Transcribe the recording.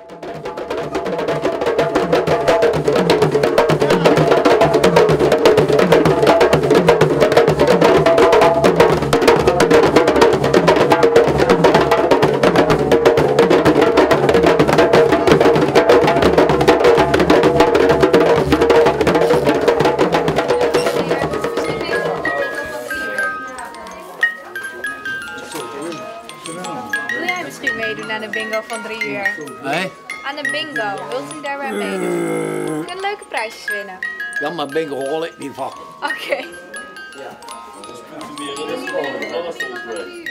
Wil jij misschien meedoen aan de bingo van 3 uur? Nee? Aan de bingo, wilt u daarbij meedoen? Je kunt leuke prijsjes winnen. Ja, maar bingo hoor ik niet van. Oké. Ja. Dat is meer alles volgens mij.